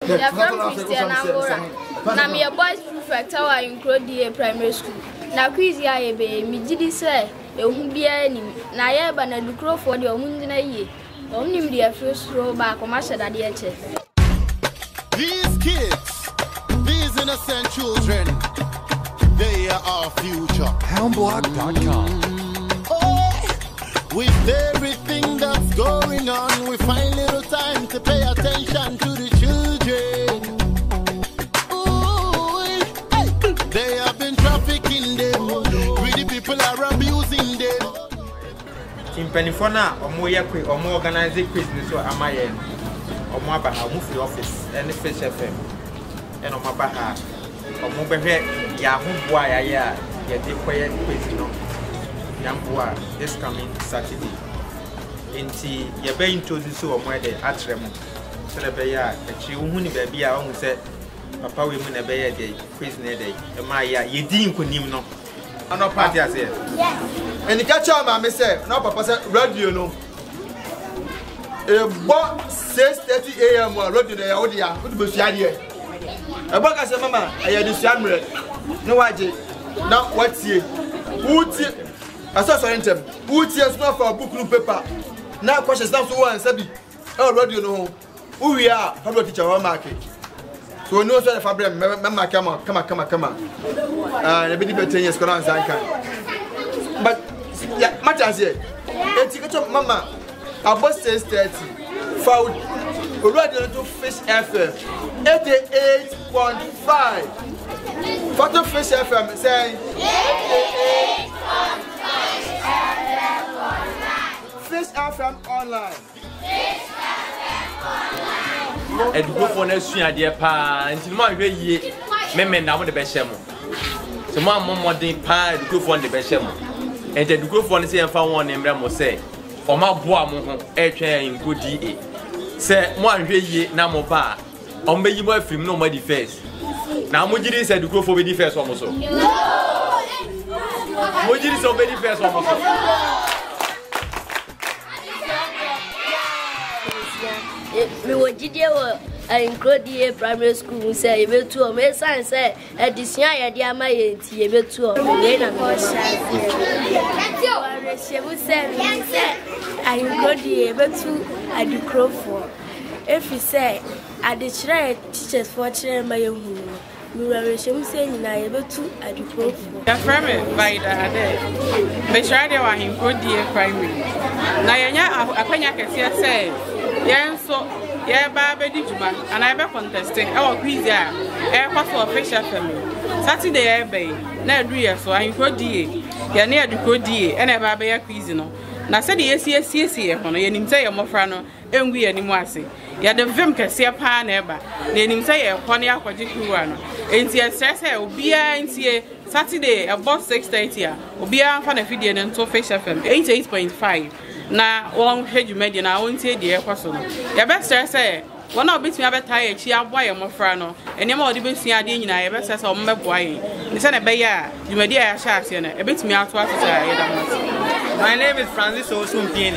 Yeah, from Christian Angora. Now me a boys prefect our Ahenkro primary school. Now quiz ya ebe me did say e hu bia ni na ye ba na Adukro for the omundina ye. Omnim the first row back o ma sheda de eche. These kids, these innocent children, they are our future. Houndblog.com. With everything that's going on, we find little time to pay attention to the children. Ooh, hey. They have been trafficking them. Greedy people are abusing them. In Penifona, or more organizing business or Amayan, or Mabaha, move the office, and the Fish FM, and on Mabaha, or Mobahe, Yahoo, why I get the quiet question. Yambua this coming Saturday. Inti ye be introduce so more the atremo. So the be ya e chi uhuni baby a won say papa we mu na be ya dey quiz na dey. E ma ya ye di nkonim no. Ano party ase. Yes. And the catcher ma me say no papa say radio no. E bo 6:30 AM radio na ya wo dia. Wo be fia de. E bo ka say mama aye di fia mre. No waje. Na watie. Utie I saw them. Who tears not for a book no paper? Now questions down to one sabi. Oh, radio no. Who we are? Public teacher or market. So we know the fabric. Mama, come on. The baby 10 years gone Zanka. But yeah, matters here. It's mama. About 6:30. Found radio to Fish FM 88.5. Photo Fish FM saying 88.5. Fish FM online. Adukro for na sua de pa nti mo ahwe yie memmen na mo de be hye mo so mo amomodin pa Adukro for de be hye mo enti Adukro for ne se emfa won ne mra mo se o ma boa mo ho etwen Ahenkro DA se mo ahwe yie na mo ba o mbe yi mo afrim no mo di first na mo giri se Adukro for be di first o mo so mo giri so be di first o mo so we were GDA Ahenkro primary school say ebe tu o me san say edition ya dia ma ye ti ebe tu o me na me sha se we say Ahenkro ebe tu Adukro for if you say adichere teachers for chere ma ye hu we were say na ebe tu Adukro for ya frame by ade be sure dey wa Ahenkro primary na yenya akwanya kese say yen so ye ba be di juma and I be contesting e wo quiz ya e kwa for official family Saturday e be na adu ye so Ahenkro ye na Adukro e na ba be ya quiz no na se de ye ye ho no ye nim say ye mofra no engu ye nim ase ya de vim kese pa na e ba na nim say ye ho ne akwaji kuwa no enti e stress e obi a enti Saturday about 6:30 a obi a fa na fidie ne to official family 88.5 na won heju media na won tie de ekwaso no ya be stress say won na obetumi abeta ya chi aboa ye mofra no ene ma odi besua ade nyina ya be stress o mmeboa ye ni se na be ya ju media ya sha ase na ebetumi ato ato ya da mo. My name is Francis Osumpieni.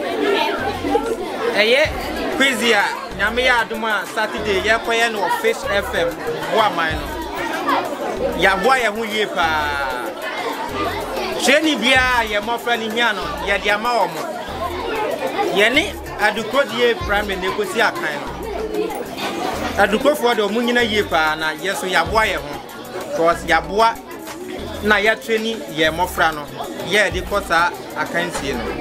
Quiz ya nyame ya aduma Saturday ye koye no Fish FM bo aman no ya boa ye hu ye pa Sheni bia ye mofra ni hia no ye de ama wo mo ye ni Adukro primary ne kosi akan no Adukro for de mu nyina ye pa na ye so ya boa ye ho cause ya boa na ye training ye mofra no ye de kosa akan sie no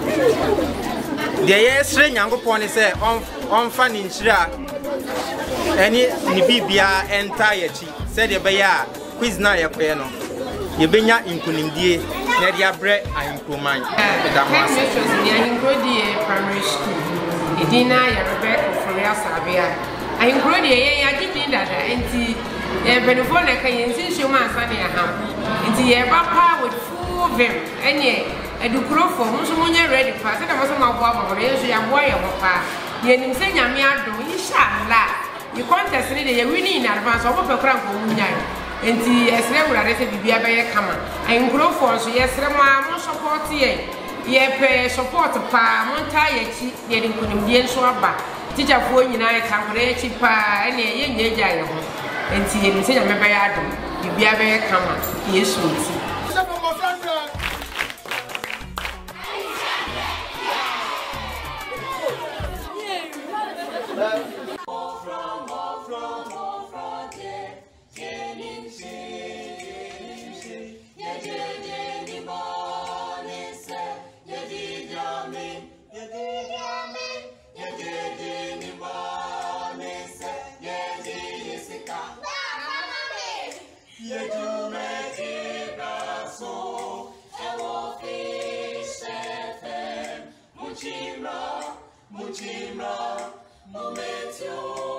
de ye sre nyankopon ni se on fa ni nchira eni ni bibia enta ye chi se de be ya quiz na ye koye no ye benya inkunimdie na dia bre Ahenkro man da mo ase Ahenkro primary school idina ya Rebecca Ofori Asabia Ahenkro ye ya gidi dada enti ye benefo na kan yen sinsu ma asa ne aham enti ye ba pa with full vim enye Adukro for mo so monya ready pa se da mo so ma bo aba re so ya bo ye mo pa ye nim se nyame ado inshallah you contest ni de ye winning in advance obo pe kra ko munya enti esre wurare se bibia be ye kama Ahenkro for so yesre ma mo support ye pe support pa mo nta ye chi ye de nkunim die nso aba teacher for nyina ka kore chi pa ene ye nye gya ye ho enti ye se nyame be ya dum bibia be kama yesu nti Muchimra, momento.